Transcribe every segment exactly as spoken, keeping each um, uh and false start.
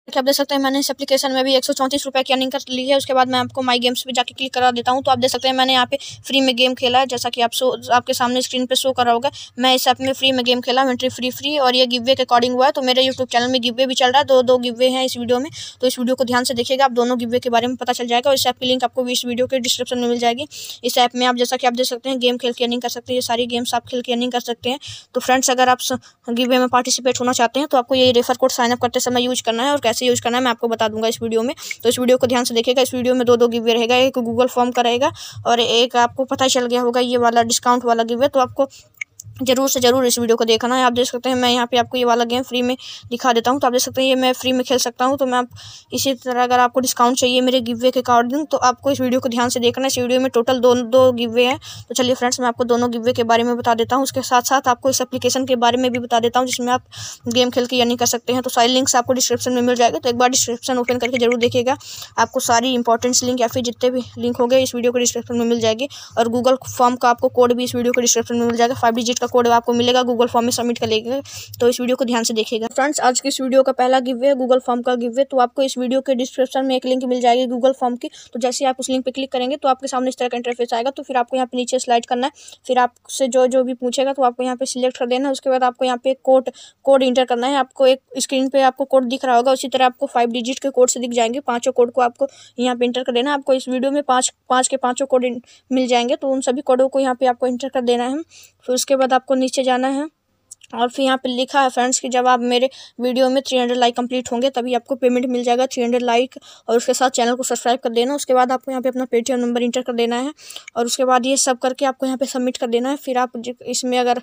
कि आप देख सकते हैं मैंने इस एप्लीकेशन में भी एक सौ चौंतीस रुपये की अर्निंग कर ली है। उसके बाद मैं आपको माई गेम्स पे जाके क्लिक करा देता हूँ। तो आप देख सकते हैं मैंने यहाँ पे फ्री में गेम खेला है, जैसा कि आप शो आपके सामने स्क्रीन पे शो कर रहा होगा। मैं इस ऐप में फ्री में गेम खेला, एंट्री फ्री फ्री और ये गिव वे के अकॉर्डिंग हुआ है। तो मेरे यूट्यूब चैनल में गिव वे भी चल रहा है, दो दो गिव वे हैं इस वीडियो में। तो इस वीडियो को ध्यान से देखिएगा, आप दोनों गिव वे के बारे में पता चल जाएगा। और इस ऐप की लिंक आपको इस वीडियो के डिस्क्रिप्शन में मिल जाएगी। इस ऐप में आप जैसा कि आप देख सकते हैं गेम खेल के अर्निंग कर सकते हैं, ये सारी गेम्स आप खेल के अर्निंग कर सकते हैं। तो फ्रेंड्स, अगर आप गिव वे में पार्टिसिपेट होना चाहते हैं तो आपको ये रेफर कोड साइनअप करते समय यूज करना है, और कैसे यूज करना है मैं आपको बता दूंगा इस वीडियो में। तो इस वीडियो को ध्यान से देखिएगा। इस वीडियो में दो दो गिव वे रहेगा, एक गूगल फॉर्म का रहेगा और एक आपको पता चल गया होगा ये वाला डिस्काउंट वाला गिव वे। तो आपको जरूर से जरूर इस वीडियो को देखना है। आप देख सकते हैं मैं यहाँ पे आपको ये वाला गेम फ्री में दिखा देता हूँ। तो आप देख सकते हैं ये मैं फ्री में खेल सकता हूँ। तो मैं आप इसी तरह अगर आपको डिस्काउंट चाहिए मेरे गिव वे के अकॉर्डिंग तो आपको इस वीडियो को ध्यान से देखना है। इस वीडियो में टोटल दो दो गिव वे हैं। तो चलिए फ्रेंड्स, मैं आपको दोनों गिव वे के बारे में बता देता हूँ। उसके साथ साथ आपको इस एप्लीकेशन के बारे में भी बता देता हूँ जिसमें आप गेम खेल के अर्निंग कर सकते हैं। तो सारी लिंक्स आपको डिस्क्रिप्शन में मिल जाएगा। तो एक बार डिस्क्रिप्शन ओपन करके जरूर देखिएगा, आपको सारी इंपॉर्टेंट लिंक या फिर जितने भी लिंक हो गए इस वीडियो को डिस्क्रिप्शन में मिल जाएगी। और गूगल फॉर्म का आपको कोड भी इस वीडियो को डिस्क्रिप्शन में मिल जाएगा। फाइव डिजिट का कोड आपको मिलेगा, गूगल फॉर्म में सबमिट कर लेगा। तो इस वीडियो को ध्यान से देखिएगा। फ्रेंड्स, आज की इस वीडियो का पहला गिव है गूगल फॉर्म का गिव है। तो आपको इस वीडियो के डिस्क्रिप्शन में एक लिंक मिल जाएगी गूगल फॉर्म की। तो जैसे आप उस लिंक पे क्लिक करेंगे तो आपके सामने इस तरह का इंटरफेस आएगा। तो फिर आपको यहाँ पे नीचे स्लाइड करना है। फिर आपसे जो जो भी पूछेगा तो आपको यहाँ पे सिलेक्ट कर देना है। उसके बाद आपको यहाँ पे कोड कोड इंटर करना है। आपको एक स्क्रीन पे आपको कोड दिख रहा होगा, उसी तरह आपको फाइव डिजिट के कोड से दिख जाएंगे। पांचों कोड को आपको यहाँ पे इंटर कर देना है। आपको इस वीडियो में पाँच पाँच के पाँचों कोड मिल जाएंगे। तो उन सभी कोडों को यहाँ पे आपको इंटर कर देना है। फिर उसके बाद आपको नीचे जाना है और फिर यहाँ पे लिखा है फ्रेंड्स कि जब आप मेरे वीडियो में थ्री हंड्रेड लाइक कंप्लीट होंगे तभी आपको पेमेंट मिल जाएगा, थ्री हंड्रेड लाइक। और उसके साथ चैनल को सब्सक्राइब कर देना। उसके बाद आपको यहाँ पे अपना पेटीएम नंबर इंटर कर देना है और उसके बाद ये सब करके आपको यहाँ पे सबमिट कर देना है। फिर आप इसमें अगर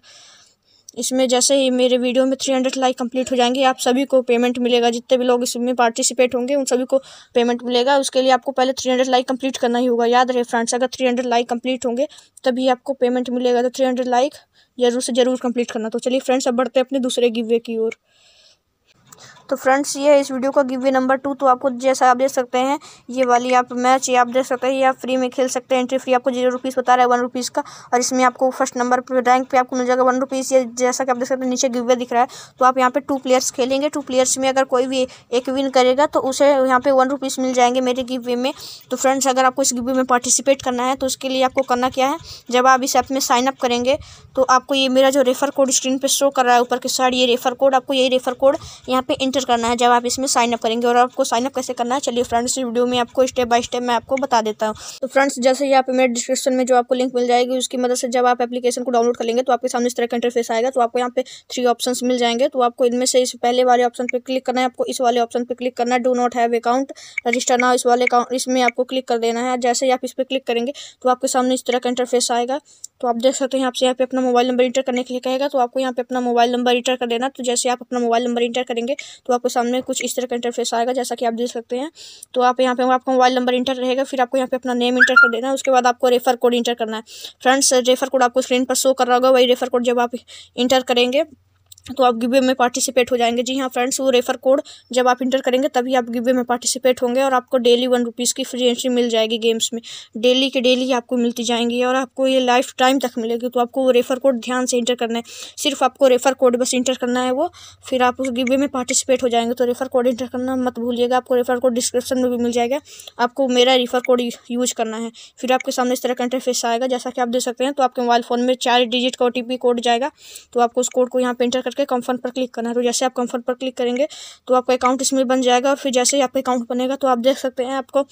इसमें जैसे ही मेरे वीडियो में थ्री हंड्रेड लाइक कंप्लीट हो जाएंगे आप सभी को पेमेंट मिलेगा। जितने भी लोग इसमें पार्टिसिपेट होंगे उन सभी को पेमेंट मिलेगा। उसके लिए आपको पहले थ्री हंड्रेड लाइक कंप्लीट करना ही होगा। याद रहे फ्रेंड्स, अगर थ्री हंड्रेड लाइक कंप्लीट होंगे तभी आपको पेमेंट मिलेगा। तो थ्री हंड्रेड लाइक जरूर से जरूर कंप्लीट करना। तो चलिए फ्रेंड्स, अब बढ़ते हैं अपने दूसरे गिव वे की ओर। तो फ्रेंड्स, ये है इस वीडियो का गिव वे नंबर टू। तो आपको जैसा आप देख सकते हैं ये वाली आप मैच ये आप देख सकते हैं, ये आप फ्री में खेल सकते हैं। एंट्री फ्री आपको जीरो रुपीज़ बता रहा है, वन रुपीज़ का। और इसमें आपको फर्स्ट नंबर पे रैंक पे आपको मिल जाएगा वन रुपीज़। ये जैसा कि आप देख सकते हैं नीचे गिव वे दिख रहा है। तो आप यहाँ पे टू प्लेयर्स खेलेंगे। टू प्लेयर्स में अगर कोई भी एक विन करेगा तो उसे यहाँ पे वन रुपीज़ मिल जाएंगे मेरे गिव वे में। तो फ्रेंड्स, अगर आपको इस गिव वे में पार्टिसिपेट करना है तो उसके लिए आपको करना क्या है, जब आप इस ऐप में साइनअप करेंगे तो आपको ये मेरा जो रेफर कोड स्क्रीन पे शो कर रहा है ऊपर के साइड, ये रेफर कोड आपको यही रेफर कोड यहाँ पे इंटर करना है जब आप इसमें साइन अप करेंगे। और आपको साइन अप कैसे करना है चलिए फ्रेंड्स इस वीडियो में आपको स्टेप बाय स्टेप मैं आपको बता देता हूँ। तो फ्रेंड्स, जैसे ही आप मेरे डिस्क्रिप्शन में जो आपको लिंक मिल जाएगी उसकी मदद से जब आप एप्लीकेशन को डाउनलोड कर लेंगे तो आपके सामने इस तरह का इंटरफेस आएगा। तो आपको यहाँ पे थ्री ऑप्शंस मिल जाएंगे। तो आपको इनमें से इस पहले वाले ऑप्शन पे क्लिक करना है। आपको इस वाले ऑप्शन पे क्लिक करना है, do not have account register now, इस वाले अकाउंट इसमें आपको क्लिक कर देना है। जैसे ही आप इस पर क्लिक करेंगे तो आपके सामने इस तरह का इंटरफेस आएगा। तो आप देख सकते हैं आपसे यहाँ पे अपना मोबाइल नंबर इंटर करने के लिए कहेगा। तो आपको यहाँ पे अपना मोबाइल नंबर इंटर कर देना। तो जैसे आप अपना मोबाइल नंबर इंटर करेंगे तो आपके सामने कुछ इस तरह का इंटरफेस आएगा जैसा कि आप देख सकते हैं। तो आप यहाँ पे आपका मोबाइल नंबर इंटर रहेगा। फिर आपको यहाँ पे अपना नेम इंटर कर देना है। उसके बाद आपको रेफर कोड इंटर करना है। फ्रेंड्स, रेफर कोड आपको स्क्रीन पर शो कर रहा होगा, वही रेफर कोड जब आप इंटर करेंगे तो आप गिव वे में पार्टिसिपेट हो जाएंगे। जी हाँ फ्रेंड्स, वो रेफर कोड जब आप इंटर करेंगे तभी आप गिव वे में पार्टिसिपेट होंगे और आपको डेली वन रुपीज़ की फ्री एंट्री मिल जाएगी गेम्स में। डेली के डेली आपको मिलती जाएंगी और आपको ये लाइफ टाइम तक मिलेगी। तो आपको वो रेफर कोड ध्यान से इंटर करना है। सिर्फ आपको रेफर कोड बस इंटर करना है वो, फिर आप उस गिव वे में पार्टिसिपेट हो जाएंगे। तो रेफर कोड इंटर करना मत भूलिएगा। आपको रेफर कोड डिस्क्रिप्शन में भी मिल जाएगा, आपको मेरा रेफर कोड यूज करना है। फिर आपके सामने इस तरह का इंटरफेस आएगा जैसा कि आप देख सकते हैं। तो आपके मोबाइल फ़ोन में चार डिजिट का ओ टी पी कोड जाएगा। तो आपको उस कोड को यहाँ पे इंटर करके कंफर्म पर क्लिक करना है। तो जैसे आप कंफर्म पर क्लिक करेंगे तो आपका अकाउंट इसमें बन जाएगा। और फिर जैसे ही आपका अकाउंट बनेगा तो आप देख सकते हैं आपको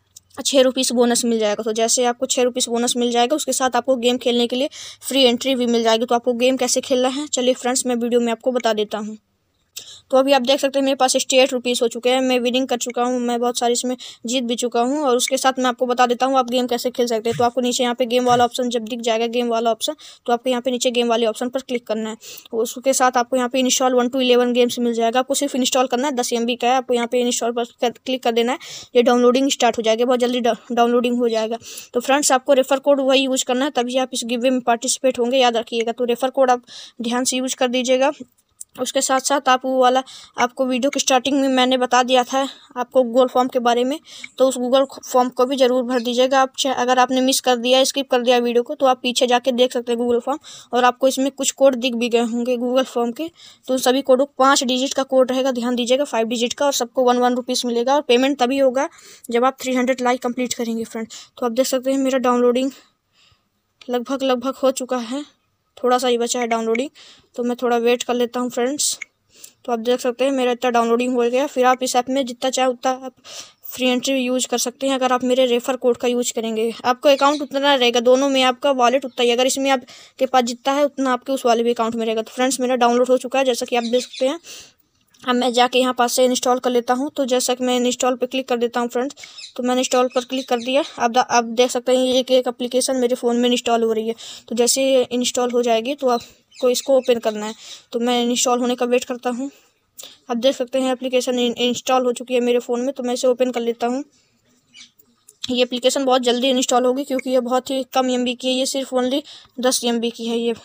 छः रुपीज़ बोनस मिल जाएगा। तो जैसे आपको छः रुपीज़ बोनस मिल जाएगा उसके साथ आपको गेम खेलने के लिए फ्री एंट्री भी मिल जाएगी। तो आपको गेम कैसे खेलना है चलिए फ्रेंड्स मैं वीडियो में आपको बता देता हूँ। तो अभी आप देख सकते हैं मेरे पास सिक्सटी एट रुपीज़ हो चुके हैं। मैं विनिंग कर चुका हूँ, मैं बहुत सारी इसमें जीत भी चुका हूँ। और उसके साथ मैं आपको बता देता हूँ आप गेम कैसे खेल सकते हैं। तो आपको नीचे यहाँ पे गेम वाला ऑप्शन जब दिख जाएगा, गेम वाला ऑप्शन, तो आपको यहाँ पे नीचे गेम वाले ऑप्शन पर क्लिक करना है। उसके साथ आपको यहाँ पे install one two eleven games मिल जाएगा। आपको सिर्फ इंस्टॉल करना है, दस एम बी का है। आपको यहाँ पे इंस्टॉल पर क्लिक कर देना है। ये डाउनलोडिंग स्टार्ट हो जाएगा, बहुत जल्दी डाउनलोडिंग हो जाएगा। तो फ्रेंड्स, आपको रेफर कोड वही यूज करना है तभी आप इस गिव वे में पार्टिसिपेट होंगे, याद रखिएगा। तो रेफर कोड आप ध्यान से यूज कर दीजिएगा। उसके साथ साथ आप वो वाला आपको वीडियो की स्टार्टिंग में मैंने बता दिया था आपको गूगल फॉर्म के बारे में, तो उस गूगल फॉर्म को भी ज़रूर भर दीजिएगा। आप अगर आपने मिस कर दिया, स्किप कर दिया वीडियो को, तो आप पीछे जाके देख सकते हैं गूगल फॉर्म, और आपको इसमें कुछ कोड दिख भी गए होंगे गूगल फॉर्म के। तो सभी कोडों पाँच डिजिट का कोड रहेगा, ध्यान दीजिएगा, फाइव डिजिट का, और सबको वन वन रुपीज़ मिलेगा। और पेमेंट तभी होगा जब आप थ्री हंड्रेड लाइक कंप्लीट करेंगे फ्रेंड। तो आप देख सकते हैं मेरा डाउनलोडिंग लगभग लगभग हो चुका है, थोड़ा सा ही बचा है डाउनलोडिंग, तो मैं थोड़ा वेट कर लेता हूँ फ्रेंड्स। तो आप देख सकते हैं मेरा इतना डाउनलोडिंग हो गया। फिर आप इस ऐप में जितना चाहे उतना आप फ्री एंट्री यूज़ कर सकते हैं। अगर आप मेरे रेफर कोड का यूज़ करेंगे, आपका अकाउंट उतना रहेगा, दोनों में आपका वॉलेट उतना ही, अगर इसमें आपके पास जितना है उतना आपके उस वाले भी अकाउंट में रहेगा। तो फ्रेंड्स मेरा डाउनलोड हो चुका है, जैसा कि आप देख सकते हैं। अब मैं जाके यहाँ पास से इंस्टॉल कर लेता हूँ। तो जैसा कि मैं इंस्टॉल पे क्लिक कर देता हूँ फ्रेंड्स, तो मैंने इंस्टॉल पर क्लिक कर दिया। अब आप देख सकते हैं एक एक एप्लीकेशन मेरे फ़ोन में इंस्टॉल हो रही है। तो जैसे इंस्टॉल हो जाएगी तो आपको इसको ओपन करना है। तो मैं इंस्टॉल होने का वेट करता हूँ। आप देख सकते हैं एप्लीकेशन इंस्टॉल हो चुकी है मेरे फ़ोन में, तो मैं इसे ओपन कर लेता हूँ। ये एप्लीकेशन बहुत जल्दी इंस्टॉल होगी क्योंकि ये बहुत ही कम एम बी की है, ये सिर्फ ओनली दस एम बी की है। ये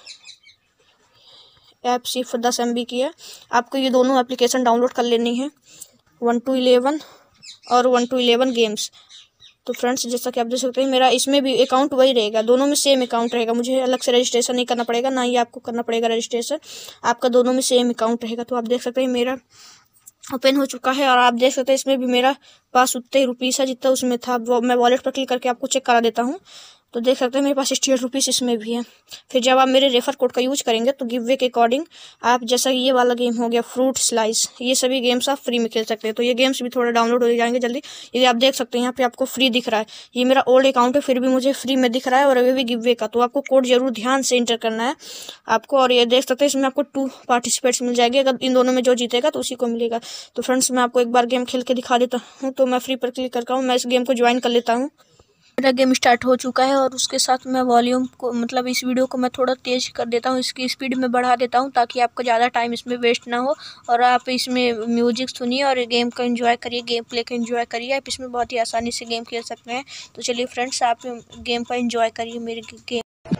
ऐप सिर्फ दस एम बी की है। आपको ये दोनों एप्लीकेशन डाउनलोड कर लेनी है, वन टू इलेवन और वन टू इलेवन गेम्स। तो फ्रेंड्स जैसा कि आप देख सकते हैं मेरा इसमें भी अकाउंट वही रहेगा, दोनों में सेम अकाउंट रहेगा, मुझे अलग से रजिस्ट्रेशन नहीं करना पड़ेगा, ना ही आपको करना पड़ेगा रजिस्ट्रेशन, आपका दोनों में सेम अकाउंट रहेगा। तो आप देख सकते हैं मेरा ओपन हो चुका है, और आप देख सकते हैं इसमें भी मेरा पास उतने ही रुपीज़ है जितना उसमें था। वो मैं वॉलेट पर क्लिक करके आपको चेक करा देता हूँ। तो देख सकते हैं मेरे पास सिक्सटी एट रुपीज़ इसमें भी है। फिर जब आप मेरे रेफर कोड का यूज़ करेंगे तो गिव वे के अकॉर्डिंग आप, जैसा कि ये वाला गेम हो गया फ्रूट स्लाइस, ये सभी गेम्स आप फ्री में खेल सकते हैं। तो ये गेम्स भी थोड़ा डाउनलोड हो जाएंगे जल्दी। ये आप देख सकते हैं यहाँ पे आपको फ्री दिख रहा है, ये मेरा ओल्ड अकाउंट है फिर भी मुझे फ्री में दिख रहा है, और अभी भी गिव वे का। तो आपको कोड जरूर ध्यान से इंटर करना है आपको। और ये देख सकते हैं इसमें आपको टू पार्टिसिपेट्स मिल जाएंगे, अगर इन दोनों में जो जीतेगा तो उसी को मिलेगा। तो फ्रेंड्स मैं आपको एक बार गेम खेल के दिखा देता हूँ। तो मैं फ्री पर क्लिक करता हूँ, मैं इस गेम को ज्वाइन कर लेता हूँ। मेरा गेम स्टार्ट हो चुका है, और उसके साथ मैं वॉल्यूम को, मतलब इस वीडियो को मैं थोड़ा तेज़ कर देता हूँ, इसकी स्पीड में बढ़ा देता हूँ ताकि आपका ज़्यादा टाइम इसमें वेस्ट ना हो, और आप इसमें म्यूजिक सुनिए और गेम का एंजॉय करिए, गेम प्ले का एंजॉय करिए। आप इसमें बहुत ही आसानी से गेम खेल सकते हैं। तो चलिए फ्रेंड्स आप गेम का एंजॉय करिए मेरे गेम।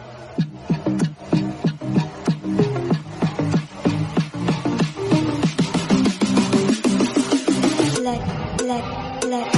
let let let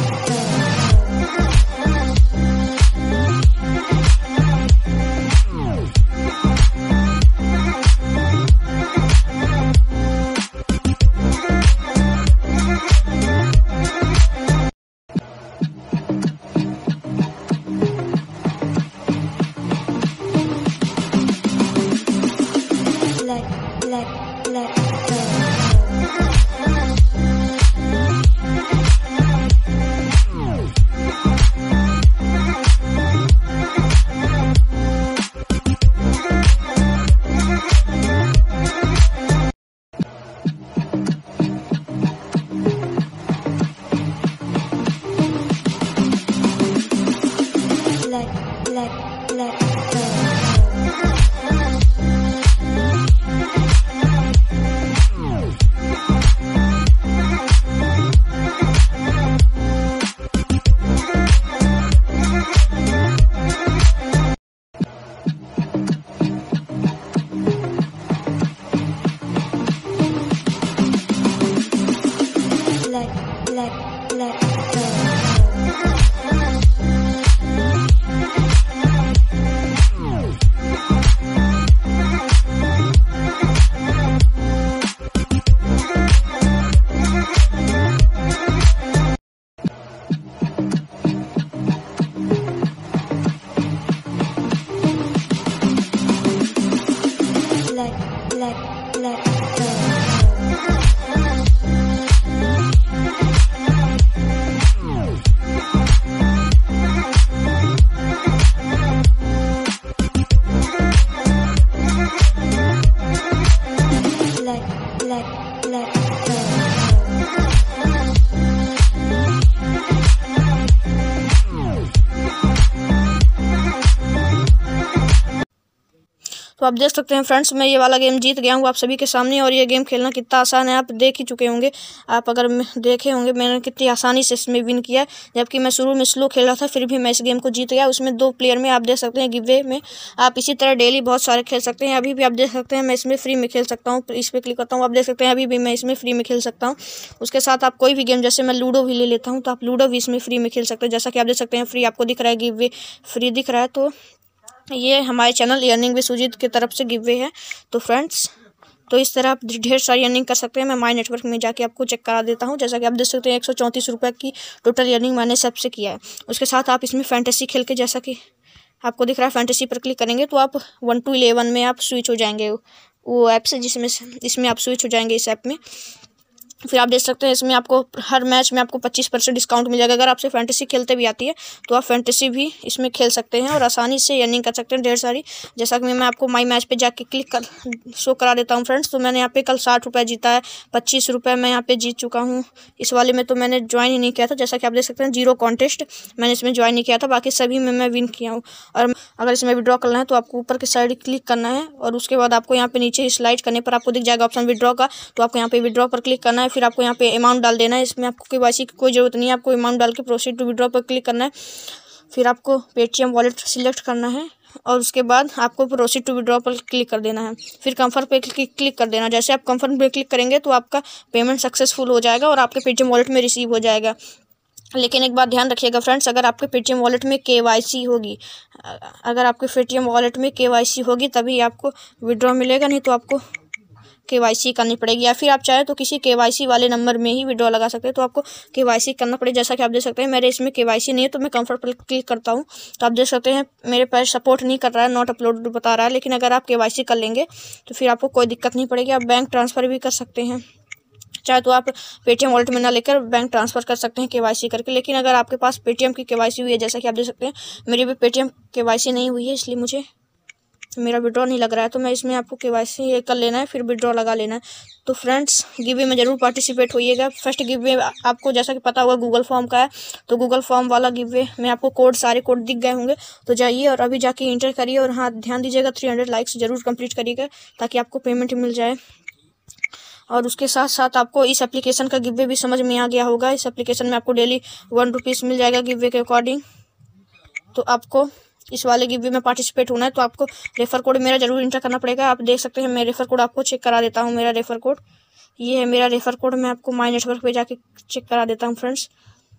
तो आप देख सकते हैं फ्रेंड्स, मैं ये वाला गेम जीत गया हूँ आप सभी के सामने। और ये गेम खेलना कितना आसान है आप देख ही चुके होंगे। आप अगर देखे होंगे मैंने कितनी आसानी से इसमें विन किया है, जबकि मैं शुरू में स्लो खेल रहा था फिर भी मैं इस गेम को जीत गया। उसमें दो प्लेयर में आप देख सकते हैं गिवे में। आप इसी तरह डेली बहुत सारे खेल सकते हैं। अभी भी आप देख सकते हैं मैं इसमें फ्री में खेल सकता हूँ। इस पर क्लिक करता हूँ, आप देख सकते हैं अभी भी मैं इसमें फ्री में खेल सकता हूँ। उसके साथ आप कोई भी गेम, जैसे मैं लूडो भी ले लेता हूँ, तो आप लूडो भी इसमें फ्री में खेल सकते हैं। जैसा कि आप देख सकते हैं फ्री आपको दिख रहा है, गिवे फ्री दिख रहा है। तो ये हमारे चैनल अर्निंग विद सुजीत की तरफ से गिव वे है। तो फ्रेंड्स, तो इस तरह आप ढेर सारी अर्निंग कर सकते हैं। मैं माई नेटवर्क में जाके आपको चेक करा देता हूँ। जैसा कि आप देख सकते हैं एक सौ चौंतीस रुपये की टोटल अर्निंग मैंने सबसे किया है। उसके साथ आप इसमें फैंटेसी खेल के, जैसा कि आपको दिख रहा है फैंटेसी पर क्लिक करेंगे तो आप वन टू इलेवन में आप स्विच हो जाएंगे वो ऐप से, जिसमें इसमें आप स्विच हो जाएंगे इस ऐप में। फिर आप देख सकते हैं इसमें आपको हर मैच में आपको पच्चीस परसेंट डिस्काउंट मिल जाएगा। अगर आपसे फैंटेसी खेलते भी आती है तो आप फैंटेसी भी इसमें खेल सकते हैं और आसानी से अर्निंग कर सकते हैं ढेर सारी। जैसा कि मैं आपको माई मैच पे जाके क्लिक कर शो करा देता हूं फ्रेंड्स। तो मैंने यहाँ पे कल साठ रुपये जीता है, पच्चीस रुपये मैं यहाँ पे जीत चुका हूँ। इस वाले में तो मैंने ज्वाइन ही नहीं किया था। जैसा कि आप देख सकते हैं जीरो कॉन्टेस्ट मैंने इसमें ज्वाइन नहीं किया था, बाकी सभी में मैं विन किया हूँ। और अगर इसमें विड्रॉ करना है तो आपको ऊपर की साइड क्लिक करना है और उसके बाद आपको यहाँ पे नीचे स्लाइड करने पर आपको दिख जाएगा ऑप्शन विड्रॉ का। तो आपको यहाँ पे विड्रॉ पर क्लिक करना है। फिर आपको यहाँ पे अमाउंट डाल देना है। इसमें आपको केवाईसी की कोई जरूरत नहीं है, आपको अमाउंट डाल के प्रोसीड टू विड्रॉ पर क्लिक करना है। फिर आपको पेटीएम वॉलेट सिलेक्ट करना है और उसके बाद आपको प्रोसीड टू विड्रॉ पर क्लिक कर देना है। फिर कंफर्म पे क्लिक कर देना। जैसे आप कंफर्म पे क्लिक करेंगे तो आपका पेमेंट सक्सेसफुल हो जाएगा और आपके पेटीएम वॉलेट में रिसीव हो जाएगा। लेकिन एक बात ध्यान रखिएगा फ्रेंड्स, अगर आपके पेटीएम वॉलेट में केवाईसी होगी, अगर आपके पेटीएम वॉलेट में केवाईसी होगी तभी आपको विड्रॉ मिलेगा, नहीं तो आपको केवाईसी करनी पड़ेगी। या फिर आप चाहे तो किसी केवाईसी वाले नंबर में ही विड्रॉ लगा सकते हैं, तो आपको केवाईसी करना पड़ेगा। जैसा कि आप देख सकते हैं मेरे इसमें केवाईसी नहीं है, तो मैं कंफर्ट पर क्लिक करता हूँ तो आप देख सकते हैं मेरे पास सपोर्ट नहीं कर रहा है, नॉट अपलोड बता रहा है। लेकिन अगर आप केवाईसी कर लेंगे तो फिर आपको कोई दिक्कत नहीं पड़ेगी। आप बैंक ट्रांसफ़र भी कर सकते हैं, चाहे तो आप पेटीएम वॉलेट में ना लेकर बैंक ट्रांसफ़र कर सकते हैं केवाईसी करके। लेकिन अगर आपके पास पेटीएम की केवाईसी हुई है, जैसा कि आप देख सकते हैं मेरी भी पेटीएम केवाईसी नहीं हुई है, इसलिए मुझे मेरा विड्रॉ नहीं लग रहा है। तो मैं इसमें आपको केवाईसी कर लेना है, फिर विड्रॉ लगा लेना है। तो फ्रेंड्स, गिव वे में ज़रूर पार्टिसिपेट होइएगा। फर्स्ट गिव वे आपको जैसा कि पता होगा गूगल फॉर्म का है, तो गूगल फॉर्म वाला गिव वे में आपको कोड, सारे कोड दिख गए होंगे। तो जाइए और अभी जाके इंटर करिए और हाँ ध्यान दीजिएगा थ्री हंड्रेड लाइक्स ज़रूर कंप्लीट करिएगा ताकि आपको पेमेंट मिल जाए। और उसके साथ साथ आपको इस एप्लीकेशन का गिव वे भी समझ में आ गया होगा। इस एप्लीकेशन में आपको डेली वन रुपीज़ मिल जाएगा गिव वे के अकॉर्डिंग। तो आपको इस वाले गिव वे में पार्टिसिपेट होना है तो आपको रेफर कोड मेरा जरूर इंटर करना पड़ेगा। आप देख सकते हैं मैं रेफर कोड आपको चेक करा देता हूँ। मेरा रेफर कोड ये है, मेरा रेफर कोड मैं आपको माई नेटवर्क पे जाके चेक करा देता हूँ फ्रेंड्स।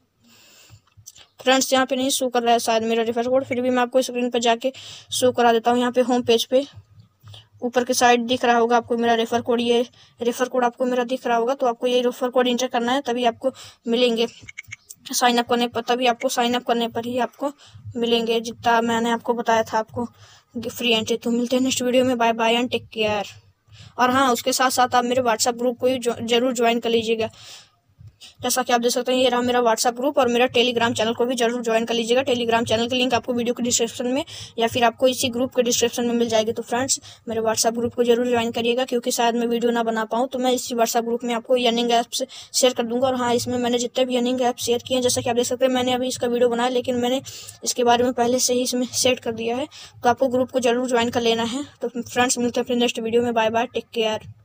फ्रेंड्स यहाँ पे नहीं शो कर रहा है शायद मेरा रेफर कोड, फिर भी मैं आपको स्क्रीन पर जाके शो करा देता हूँ। यहाँ पे होम पेज पे ऊपर की साइड दिख रहा होगा आपको मेरा रेफर कोड। ये रेफर कोड आपको मेरा दिख रहा होगा, तो आपको ये रेफर कोड इंटर करना है तभी आपको मिलेंगे। साइन अप करने पर तभी आपको साइन अप करने पर ही आपको मिलेंगे, जितना मैंने आपको बताया था आपको फ्री एंट्री। तो मिलते हैं नेक्स्ट वीडियो में, bye bye and take care. और हाँ, उसके साथ साथ आप मेरे व्हाट्सएप ग्रुप को भी जरूर ज्वाइन कर लीजिएगा। जैसा कि आप देख सकते हैं ये रहा मेरा व्हाट्सएप ग्रुप, और मेरा टेलीग्राम चैनल को भी जरूर ज्वाइन कर लीजिएगा। टेलीग्राम चैनल की लिंक आपको वीडियो के डिस्क्रिप्शन में या फिर आपको इसी ग्रुप के डिस्क्रिप्शन में मिल जाएगी। तो फ्रेंड्स, मेरे व्हाट्सएप ग्रुप को जरूर ज्वाइन करिएगा, क्योंकि शायद मैं वीडियो ना बना पाऊँ तो मैं इसी व्हाट्सएप ग्रुप में आपको अर्निंग ऐप्स शेयर कर दूंगा। और हाँ, इसमें मैंने जितने भी अर्निंग ऐप शेयर किए हैं, जैसा कि आप देख सकते हैं मैंने अभी इसका वीडियो बनाया, लेकिन मैंने इसके बारे में पहले से ही इसमें सेट कर दिया है। तो आपको ग्रुप को जरूर ज्वाइन कर लेना है। तो फ्रेंड्स, मिलते हैं अपने नेक्स्ट वीडियो में, बाय बाय, टेक केयर।